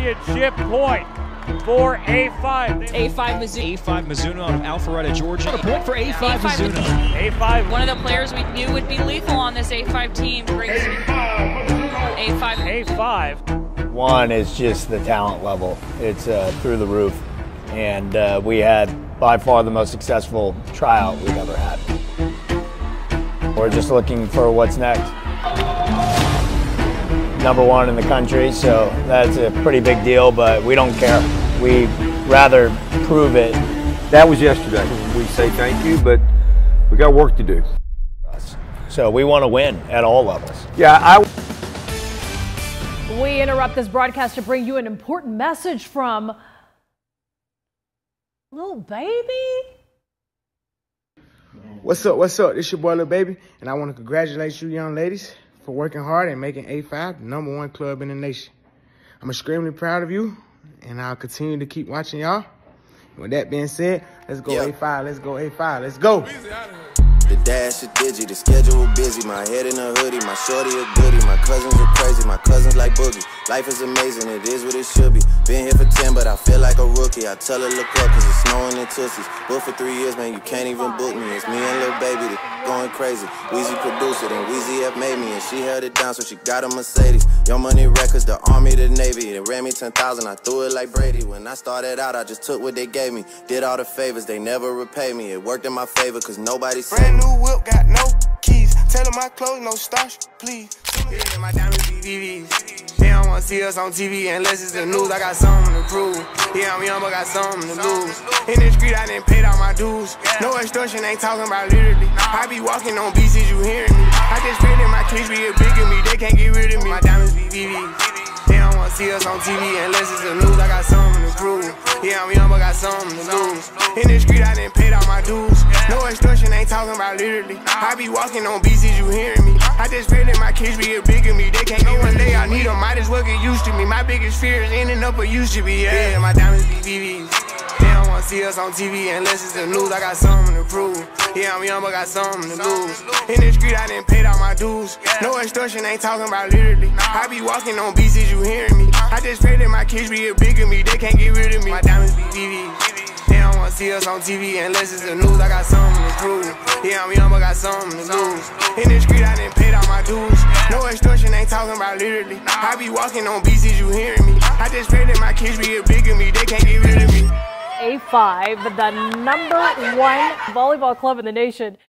championship point for A5. A5 Mizuno. A5 Mizuno out of Alpharetta, Georgia. A point for A5 Mizuno. A5. One of the players we knew would be lethal on this A5 team. A5. A5. One is just the talent level. It's through the roof. And we had by far the most successful tryout we've ever had. We're just looking for what's next. #1 in the country, so that's a pretty big deal, but we don't care. We'd rather prove it. That was yesterday. We say thank you, but we got work to do. So we want to win at all levels. Yeah, We interrupt this broadcast to bring you an important message from Lil Baby. What's up? What's up? It's your boy Lil Baby, and I want to congratulate you young ladies for working hard and making A5 the #1 club in the nation. I'm extremely proud of you, and I'll continue to keep watching y'all. With that being said, let's go A5, let's go A5, let's go. The dash is digi, the schedule busy. My head in a hoodie, my shorty a goodie. My cousins are crazy, my cousins like Boogie. Life is amazing, it is what it should be. Been here for 10, but I feel like a rookie. I tell her look up, cause it's snowing in Tootsies. Booked for 3 years, man, you can't even book me. It's me and Lil Baby, the going crazy. Weezy produced it, and Weezy F made me. And she held it down, so she got a Mercedes. Young Money Records, the Army, the Navy. They ran me 10,000, I threw it like Brady. When I started out, I just took what they gave me. Did all the favors, they never repay me. It worked in my favor, cause nobody said brand new whip, got no keys. Tell them my clothes, no starch, please. Yeah, my diamonds be VVs. They don't wanna see us on TV unless it's the news. I got something to prove. Yeah, I'm young, but got something to lose. In the street, I didn't pay all my dues. No extortion, ain't talking about literally. I be walking on beaches, you hearing me. I just spit in my kids be a big of me. They can't get rid of me. My diamonds be VVs. They don't wanna see us on TV unless it's the news. I got something to prove. Yeah, I'm young, but got something to lose. In the street, I didn't pay all my dues. No extortion, ain't talking about literally. I be walking on beaches, you hearing me. I just pray that my kids be a big of me. They can't get one day I need them. Might as well get used to me. My biggest fear is ending up where used to be. Yeah, my diamonds be VVs. They don't wanna see us on TV unless it's the news. I got something to prove. Yeah, I'm young, but got something to lose. In the street, I didn't pay all my dues. No extortion, ain't talking about literally. I be walking on beaches, you hearing me. I just pray that my kids be a big of me. They can't get rid of me. My diamonds be VVs. They don't wanna see us on TV unless it's the news. I got something to prove. Yeah, I'm young, but got something to lose. In the street, I didn't pay all my dues. No extortion, ain't talking about literally. I be walking on beaches, you hearing me. I just pray that my kids be a big of me. They can't get rid of me. A5, the #1 volleyball club in the nation.